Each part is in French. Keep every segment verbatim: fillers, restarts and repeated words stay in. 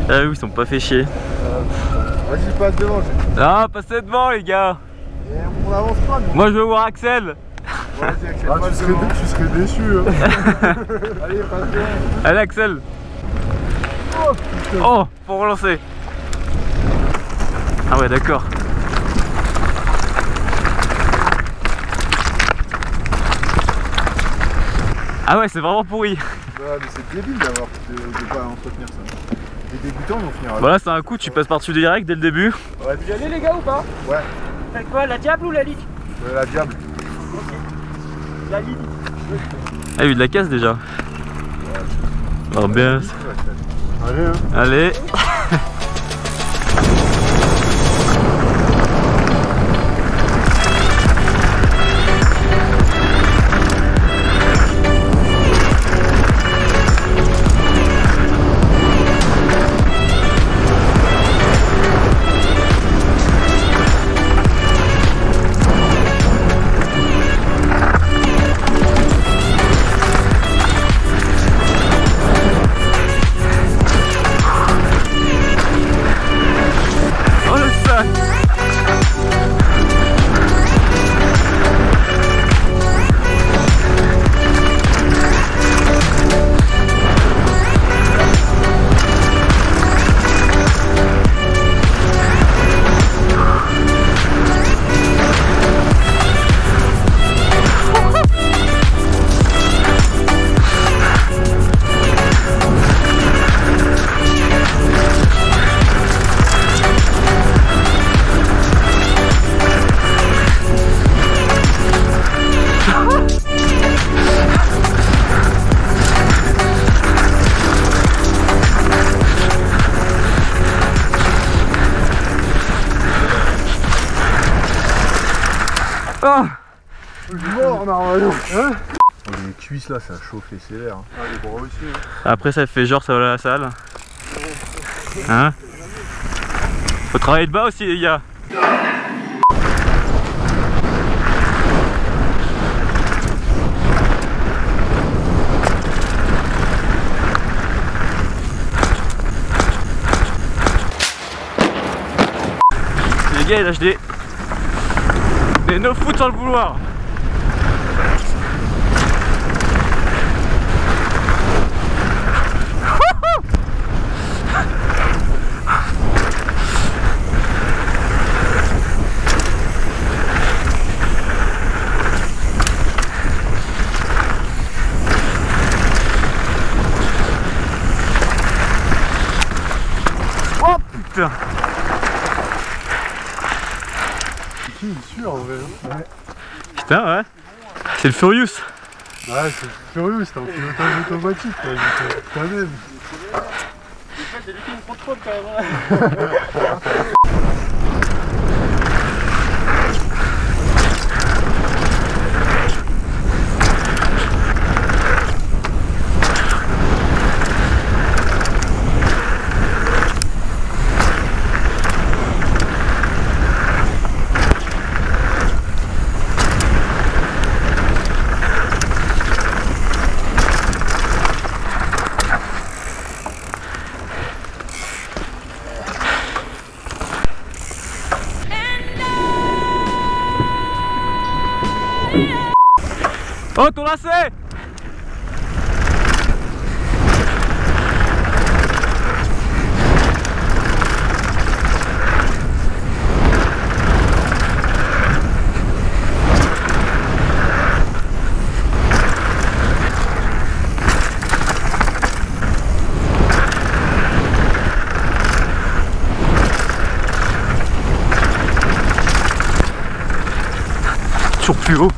Ah oui, ils sont pas fait chier. Euh, Vas-y, passe devant. Je... Ah, passez devant les gars. Et on avance pas nous. Moi je veux voir Axel. Vas-y Axel, ah, tu, serais dé tu serais déçu hein. Allez, passe devant. Allez Axel. Oh putain. Oh, faut relancer. Ah ouais, d'accord. Ah ouais, c'est vraiment pourri. Bah, mais c'est débile d'avoir de, de pas entretenir ça. Les débutants vont finir. Voilà, c'est un coup, tu passes par-dessus direct dès le début. Ouais. Vous y allez les gars ou pas? Ouais. Faites quoi, la diable ou la ligue? Euh, la diable. Ok. La ligue. Ah, il y a eu de la casse déjà. Alors bien. Allez hein. Allez. Oh, je suis mort normalement. Hein? Les cuisses là, ça a chauffé sévère. Ah, les bras aussi. Hein. après ça fait genre ça va à la salle. Hein? Faut travailler de bas aussi les gars. Les gars, il lâche des... des no foot sans le vouloir. Oh putain. Il est sûr en vrai. Ouais. Putain ouais. C'est le Furious. Ouais, c'est Furious, c'est en pilotage automatique. Quand même. C'est lui qui me contrôle quand même. Oh ton lacet. Toujours plus haut.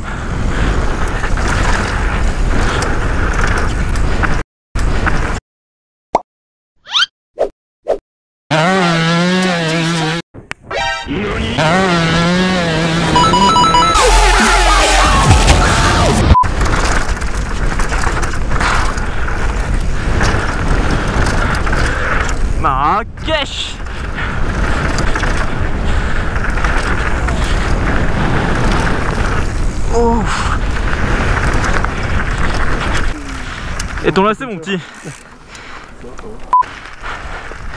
Marrakech. Oh. Et ton lacet mon petit.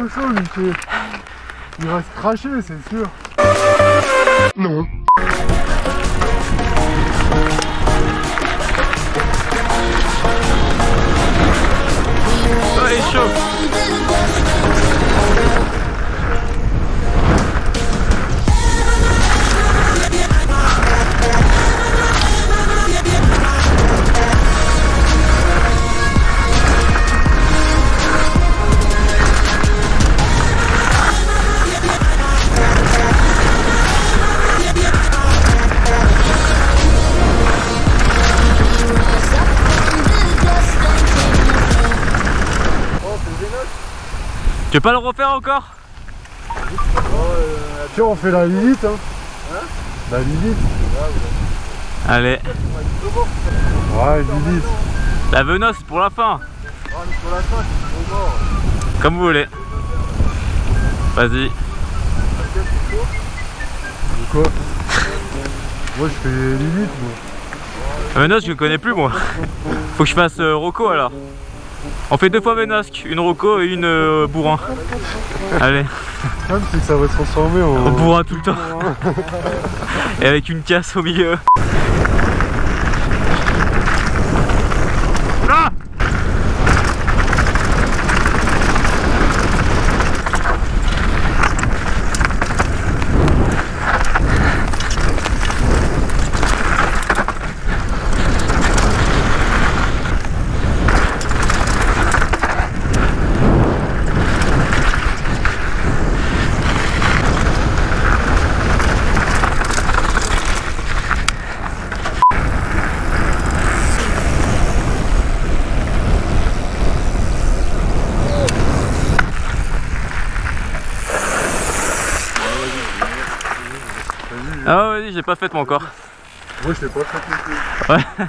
trop chaud, Mickey. Il va se cracher, c'est sûr. Non. Oh, il est chaud. Tu veux pas le refaire encore? Oh, euh, tiens, on fait la Lilith, hein, hein. La Lilith. Allez. Ouais, Lilith. La Venos pour la fin. Ah, mais pour la fin, c'est trop mort. Comme vous voulez. Vas-y. Quoi? Moi, je fais Lilith, moi. La Venos, je le connais plus, moi. Faut que je fasse euh, Rocco alors. On fait deux fois Venosque, une Rocco et une euh, bourrin. Allez. Le problème, c'est que ça va se transformer en... En bourrin tout le temps. Et avec une casse au milieu. Là! Ah vas-y, j'ai pas fait moi encore. Moi je l'ai pas fait non plus. Ouais.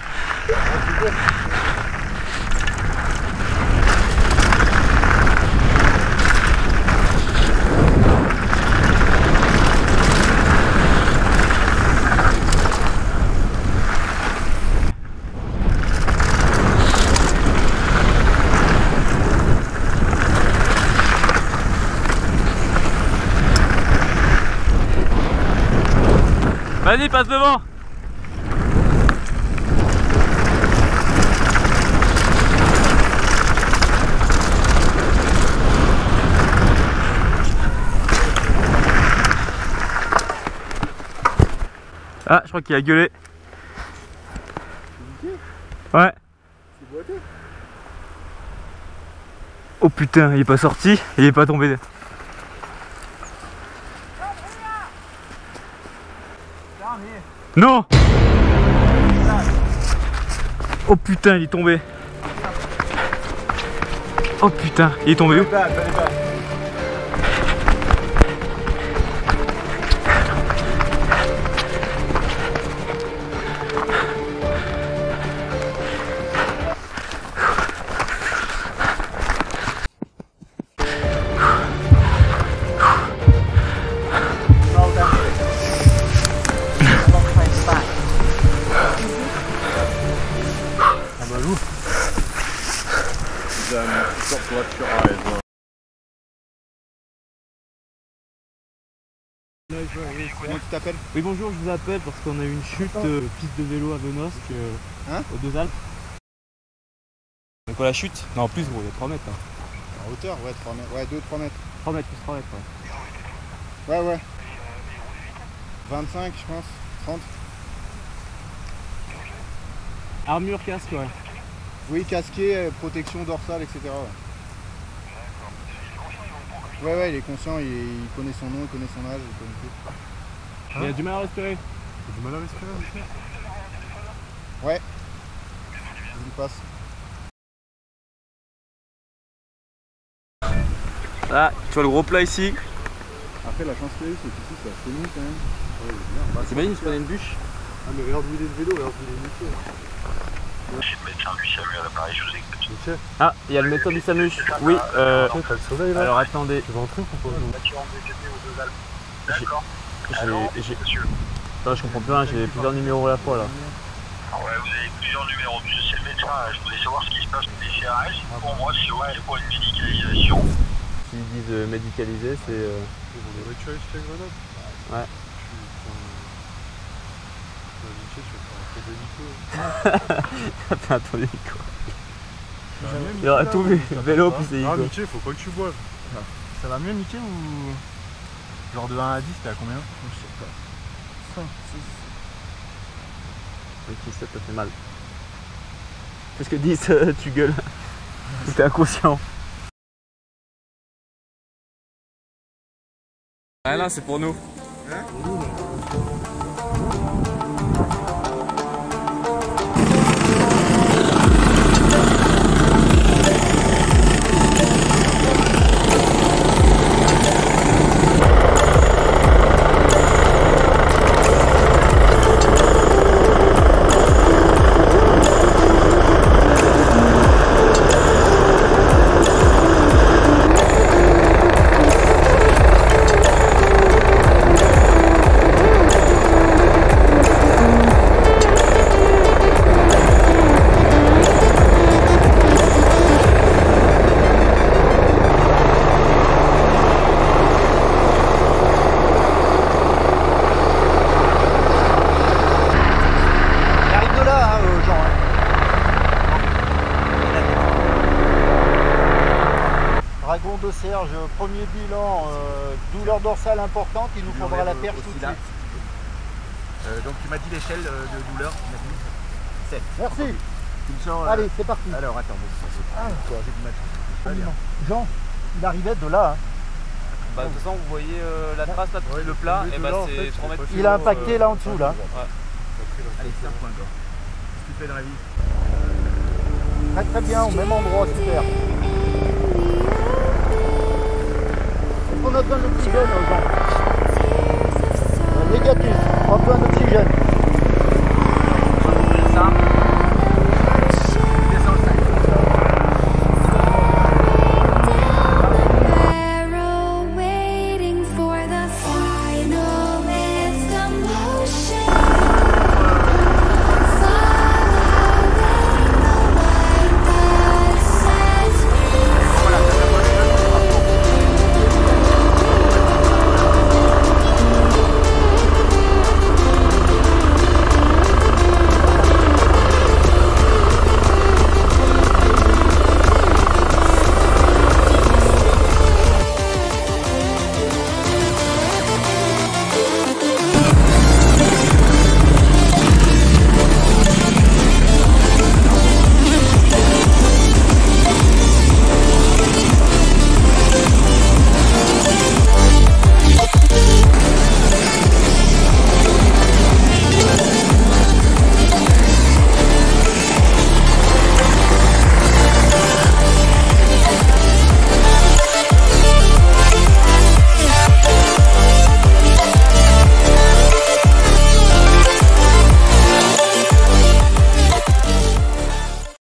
Vas-y, passe devant. Ah, je crois qu'il a gueulé. Ouais. Oh putain, il est pas sorti, il est pas tombé. Non! Oh putain, il est tombé. Oh putain, il est tombé où? Comment tu t'appelles? Oui bonjour, je vous appelle parce qu'on a eu une chute euh, piste de vélo à Venosque euh, hein aux Deux Alpes. Donc quoi la chute? Non en plus gros, il y a trois mètres là. En hauteur, ouais, trois mètres, ouais, deux trois mètres. trois mètres plus trois mètres ouais. Ouais ouais. vingt-cinq je pense, trente. Armure, casque ouais. Oui, casqué, protection dorsale, et cetera. Ouais, ouais, ouais, il est conscient, il, il connaît son nom, il connaît son âge, il connaît tout. Hein? Il a du mal à respirer. T'as du mal à respirer aussi? Ouais. Je lui passe. Ah, tu vois le gros plat ici. Après la chance qu'il y a eu, c'est qu'ici c'est assez mou quand même. Ouais, il est bien. T'imagines, il se prenait une bûche. Ah mais regarde où il est le vélo, regarde où il est nickel. Je suis le médecin du SAMU à l'appareil, je vous écoute. Ok. Ah, il y a le médecin du SAMU. Oui, euh... Ok, t'as le soleil là? alors attendez. Tu vas en truc ou pas? Voiture en D T P aux Deux Alpes. D'accord. J'ai... j'ai- Monsieur. Non, je comprends plus rien, j'ai plusieurs numéros à la fois là. Ouais, vous avez plusieurs numéros. Monsieur, c'est le médecin. Je voulais savoir ce qui se passe avec les C R S. Pour moi, c'est ouais, pour une médicalisation. s'ils disent euh, médicalisé, c'est... Euh... On aurait tué jusqu'à Grenoble. Ouais. Tu T'as fait un tour d'hélico. vas mieux, Il aura Mickey, tout là, vu, ou ça vélo va plus pas hélico. Ah Mickey, faut pas que tu boives. Ça va mieux, Mickey, ou. Genre de un à dix, t'es à combien? Je sais pas. cinq, six. Ok, ça t'a fait mal. Parce que dix, euh, tu gueules. T'es inconscient. Ah là, c'est pour nous. Hein? Dragon de Serge, premier bilan, euh, douleur dorsale importante, il nous faudra la perche tout de suite. Euh, donc tu m'as dit l'échelle euh, de douleur, tu m'as dit sept. Merci. Tu me sens, euh, Allez, c'est parti. Alors attends, Ah. quoi, j'ai du mal. Absolument. Jean, il arrivait de là. Hein. Bah, de toute façon, vous voyez euh, la trace là, Ouais, le plat, tombé et de bah là, en c'est fait, trois mètres. c'est Il a impacté là en dessous là. Allez, c'est un point encore. Qu'est-ce que tu fais dans la vie? Très très bien, au même endroit, super. On a besoin d'oxygène, Jean. Euh, Négatif, on a besoin d'oxygène.